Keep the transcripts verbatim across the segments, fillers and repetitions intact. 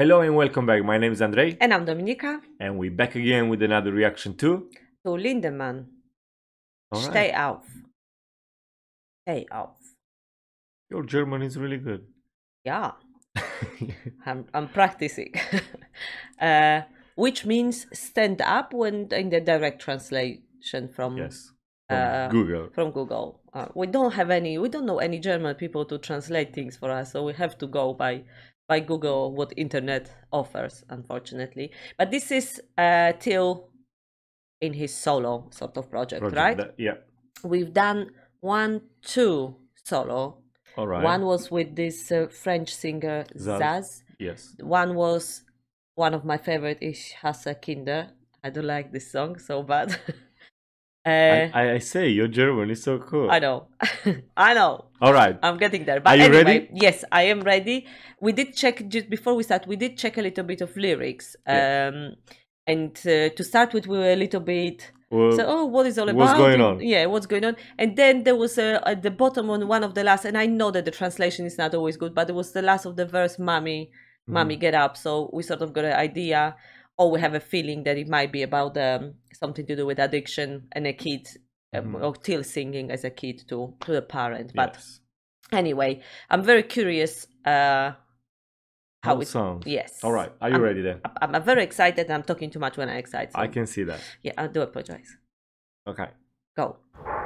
Hello and welcome back. My name is Andrei. And I'm Dominika. And we're back again with another reaction to... To LINDEMANN. All Steh right. Auf. Steh Auf. Your German is really good. Yeah. I'm, I'm practicing. uh, which means stand up when in the direct translation from... Yes. From uh, Google. From Google. Uh, we don't have any, we don't know any German people to translate things for us, so we have to go by by Google, what internet offers, unfortunately. But this is uh, Till in his solo sort of project, project right? That, yeah. We've done one, two solo. All right. One was with this uh, French singer Zaz. Zaz. Yes. One was one of my favorite, Ich hasse Kinder. I don't like this song so bad. Uh, I, I say your German is so cool. I know. I know. All right. I'm getting there. But Are you anyway, ready? Yes, I am ready. We did check, just before we start, we did check a little bit of lyrics. Yeah. Um, and uh, to start with, we were a little bit... Well, so, oh, what is all about? What's going on? Yeah, what's going on? And then there was uh, at the bottom on one of the last, and I know that the translation is not always good, but it was the last of the verse, Mommy, Mm-hmm. Mommy, get up. So we sort of got an idea, or we have a feeling that it might be about um, something to do with addiction and a kid. Um, Mm-hmm. or Till singing as a kid to to the parent, but yes. Anyway, I'm very curious uh, how, how it sounds. Yes. All right. Are you I'm, ready then? I'm, I'm very excited. I'm talking too much when I'm excited. So I can see that. Yeah, I do apologize. Okay. Go.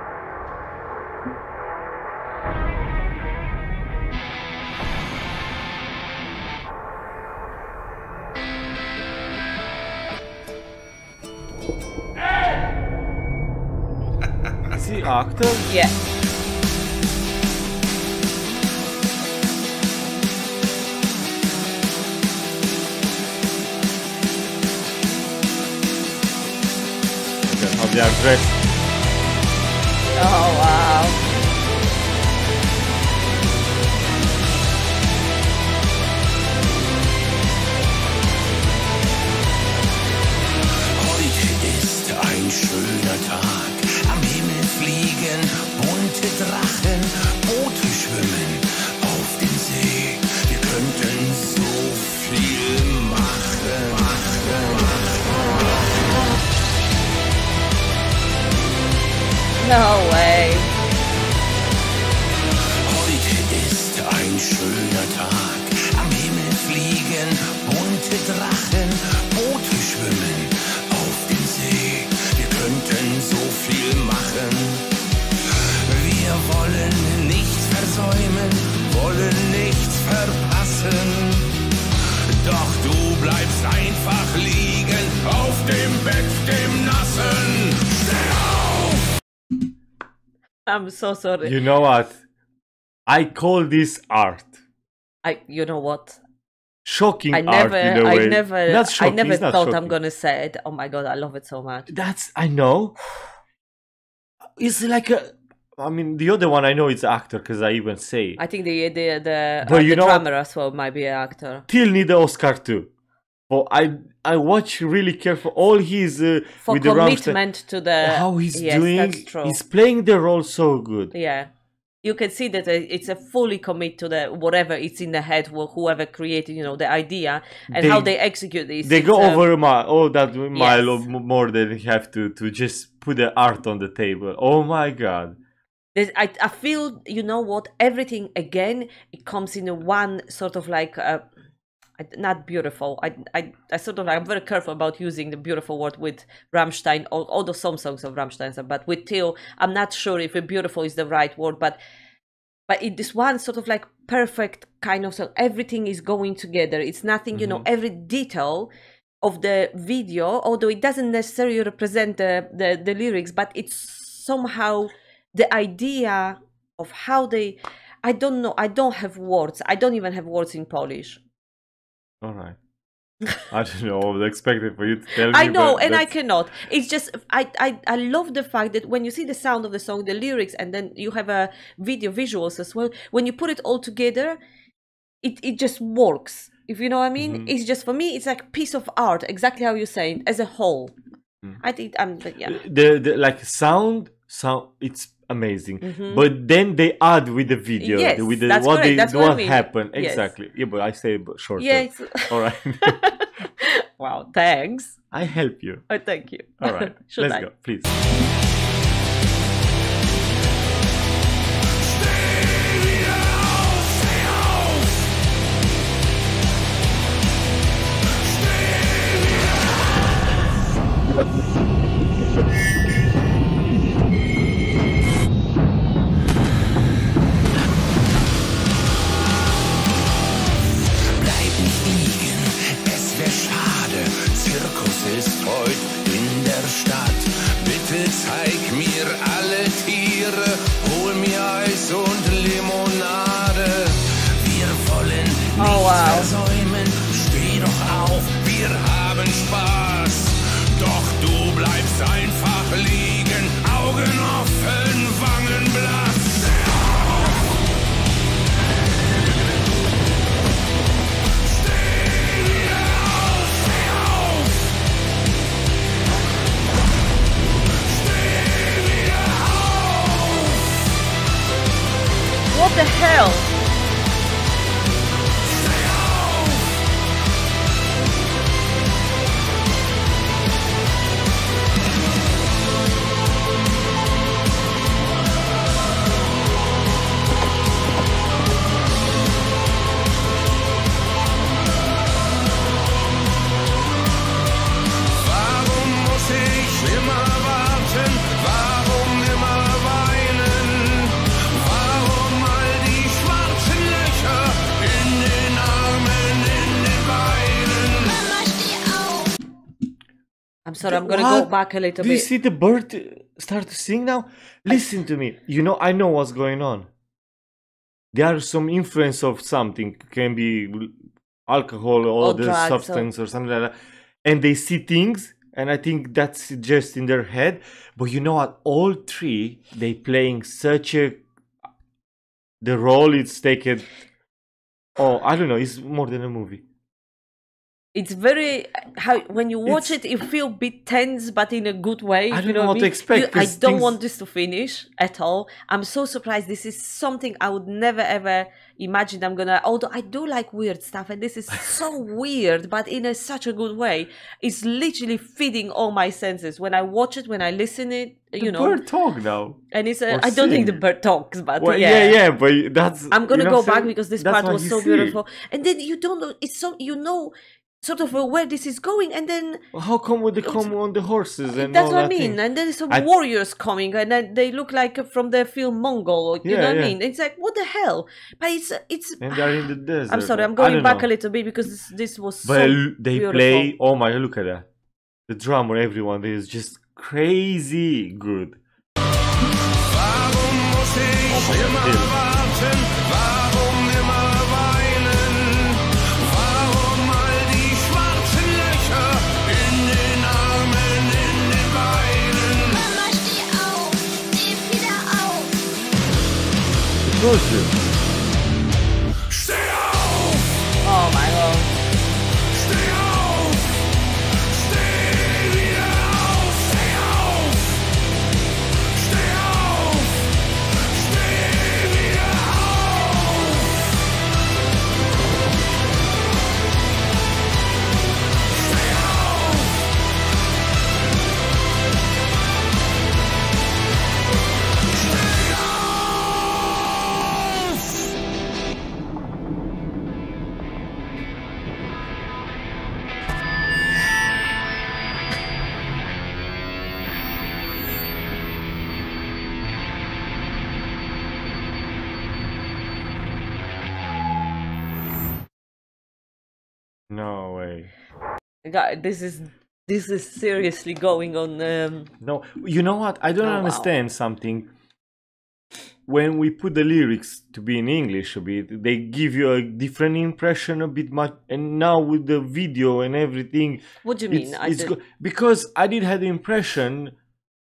Is he actor? Yeah. Okay, how they are dressed. Oh, wow. Heute ist ein schöner Tag. Am Himmel fliegen bunte Drachen, Boote schwimmen auf dem See. Wir könnten so viel machen, machen, machen. No way. Heute ist ein schöner Tag. Am Himmel fliegen bunte Drachen, Boote schwimmen auf dem See. Wir könnten so viel machen. Wir wollen nichts versäumen, wollen nichts verpassen. Doch du bleibst einfach liegen auf dem Bett, dem Nassen. Steh auf! I'm so sorry. You know what? I call this art. I. You know what? Shocking I never. art in a way. I never. Not shocking, I never it's not thought shocking. I'm gonna say it. Oh my god, I love it so much. That's, I know. It's like a, I mean, the other one I know it's actor because I even say. I think the the the, But uh, you the know drummer as well might be an actor. Till need the Oscar too. Oh, I I watch really careful all his uh, For with the commitment to the how he's yes, doing. That's true. He's playing the role so good. Yeah, you can see that it's a fully commit to the whatever it's in the head, whoever created, you know, the idea and They- how they execute this. They It's, go um, over a mile, oh that mile yes. or m- more than you have to to just put the art on the table. Oh my god. There's, I I feel, you know what, everything again it comes in a one sort of like uh, not beautiful. I I I sort of I'm very careful about using the beautiful word with Rammstein. All, all the some songs of Rammstein, but with Till, I'm not sure if beautiful is the right word, but. But it is one sort of like perfect kind of song. Everything is going together. It's nothing, you know, every detail of the video, although it doesn't necessarily represent the, the, the lyrics, but it's somehow the idea of how they, I don't know, I don't have words. I don't even have words in Polish. All right. I don't know. I was expecting for you to tell me. I know, but and I that's- cannot. It's just I, I I love the fact that when you see the sound of the song, the lyrics, and then you have a video visuals as well. When you put it all together, it it just works. If you know what I mean, Mhm. it's just for me. It's like a piece of art, exactly how you're saying, as a whole. Mm. I think I'm, but yeah. The, the like sound sound. It's amazing. Mhm. But then they add with the video, Yes, with the, that's what correct, they that's what I what mean. happened Yes. exactly. Yeah, but I say b- shorter. Yes. All right. Wow, thanks. I help you. Oh, thank you. All right. Should Let's I? go, please. Bleib nicht liegen, es wär schade. Zirkus ist heut in der Stadt. Bitte zeig mir alle Tiere, hol mir Eis und Limonade. Wir wollen nichts Oh, wow. versäumen. Steh doch auf, wir haben Spaß. Doch du bleibst einfach liegen, Augen offen, Wangen blass. What the hell? Warum muss ich immer warten? Warum immer weinen? Warum all die schwarzen Löcher in den Armen, in den Beinen? Mama, steh auf! I'm sorry, I'm gonna go What? back a little Do you bit. see the bird start to sing now? Listen to me. You know, I know what's going on. There are some influence of something. Can be alcohol or Or other drugs, or- substance or something like that. And they see things, and I think that's just in their head. But you know what? All three, they playing such a... The role it's taken... Oh, I don't know. It's more than a movie. It's very how when you watch It's- it, you feel a bit tense, but in a good way. I you don't know know what what I to mean? expect, You- I 'cause don't things- want this to finish at all. I'm so surprised. This is something I would never ever imagine. I'm gonna. Although I do like weird stuff, and this is so weird, but in a such a good way. It's literally feeding all my senses when I watch it, when I listen it. The You know, bird talk now. and it's. A, or I don't think the sing. bird talks, but Well, yeah. yeah, yeah, but that's... I'm gonna you know go what I'm back saying? because this That's part what was you so see. beautiful, and then you don't know. It's so you know, sort of uh, where this is going, and then Well, how come would they come on the horses and that's all what I that mean. thing? And then some I- warriors coming, and then they look like uh, from the film Mongol. You Yeah, know what yeah. I mean? It's like what the hell? But it's it's. And they're in the desert. I'm sorry, I'm I going don't back know. a little bit because this, this was But so l- they beautiful. play. Oh my! Look at that. The drummer, everyone, is just crazy good. Warum muss ich immer warten? Warum immer weinen? Warum all die schwarzen Löcher in den Armen, in den Beinen? Mama, steh auf! Steh wieder auf! Told you. Steh auf! Oh my god! Steh auf! Steh wieder auf! Steh auf! Steh auf! Steh wieder auf! Steh auf! Steh auf! No way. God, this is this is seriously going on. Um, No. You know what? I don't Oh, wow. understand something. When we put the lyrics to be in English a bit, they give you a different impression a bit much. And now with the video and everything, what do you mean? it's, I it's did- go- because I did have the impression.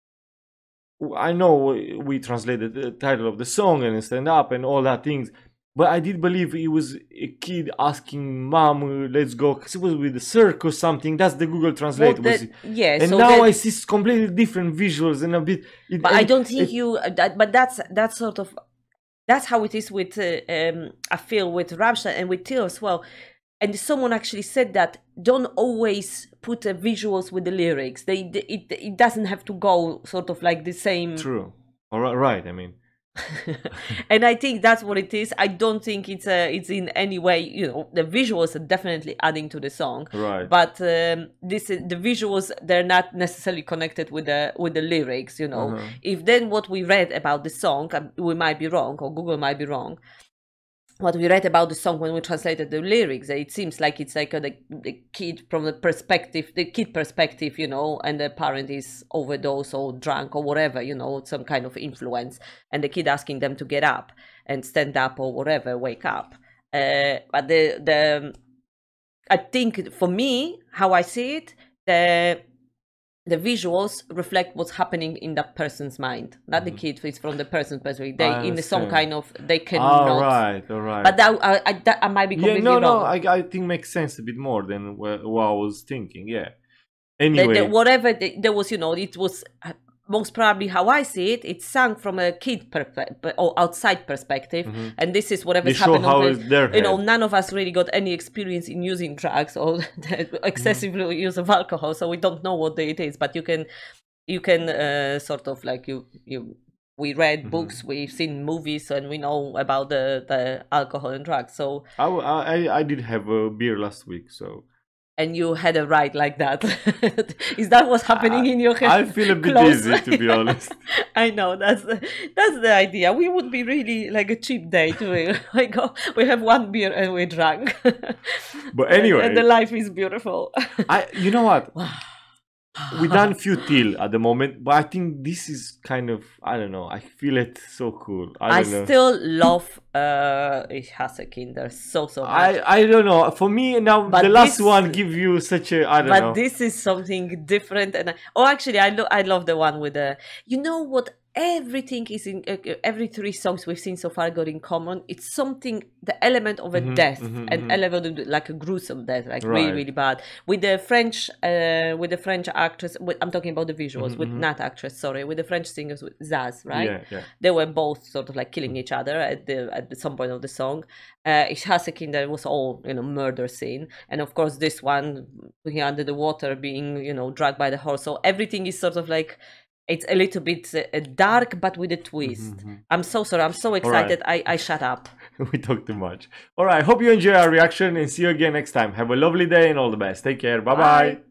I know we translated the title of the song and stand up and all that things, but I did believe it was a kid asking mom, uh, let's go, because it was with the circus something. That's the Google Translate. Well, was that- it. yeah, And so now that- I see s- completely different visuals and a bit. It, But I and don't think it- you. uh, That, but that's that's sort of that's how it is with uh, um, I feel with Rammstein and with Till as well. And someone actually said that don't always put uh, visuals with the lyrics. They it it doesn't have to go sort of like the same. True. All right, right. I mean, And I think that's what it is. I don't think it's a, it's in any way, you know, the visuals are definitely adding to the song. Right. But um, this is, the visuals, they're not necessarily connected with the with the lyrics, you know. Uh-huh. If then what we read about the song, um, we might be wrong, or Google might be wrong. What we read about the song when we translated the lyrics, it seems like it's like a, the, the kid from the perspective, the kid perspective, you know, and the parent is overdosed or drunk or whatever, you know, some kind of influence, and the kid asking them to get up and stand up or whatever, wake up. Uh, but the the I think for me, how I see it, the the visuals reflect what's happening in that person's mind, not the kid. It's from the person's perspective. They I in some understand. kind of they cannot. all right, all right. But that I, I, that I might be yeah, completely no, no. wrong. I, I think makes sense a bit more than what, what I was thinking. Yeah. The- Anyway, the- whatever the, there was, you know, it was uh, most probably how I see it. It's sung from a kid perspective or outside perspective, and this is they whatever's show happened. how on it's the, their you know, head. none of us really got any experience in using drugs or the excessive use of alcohol, so we don't know what it is. But you can, you can uh, sort of like you you. We read books, we've seen movies, and we know about the, the alcohol and drugs. So, I, I, I did have a beer last week, so and you had a ride like that. Is that what's happening in your head? I feel a bit Close. dizzy, to be honest. I know that's the, that's the idea. We would be really like a cheap date. We like oh, we have one beer and we're drunk. But anyway, and the life is beautiful. I, you know what? We done few till at the moment, but I think this is kind of, I don't know. I feel it so cool. I I don't know. still love uh, Ich hasse Kinder so so much. I, I don't know. For me now, But the last this- one give you such a, I don't but know. this is something different, and I, oh, actually, I lo- I love the one with the. You know what? Everything is in uh, uh, every three songs we've seen so far got in common. It's something, the element of a death, an element of like a gruesome death, like really Right. really bad. With the French, uh, with the French actress, with, I'm talking about the visuals, with not actress, sorry, with the French singers, with Zaz, right? Yeah, yeah. They were both sort of like killing each other at the at some point of the song. Uh, Ich hasse Kinder was all, you know, murder scene, and of course this one, being under the water, being, you know, dragged by the horse. So everything is sort of like, it's a little bit uh, dark, but with a twist. I'm so sorry. I'm so excited. I, I shut up. We talk too much. All right. Hope you enjoy our reaction and see you again next time. Have a lovely day and all the best. Take care. Bye bye. Bye.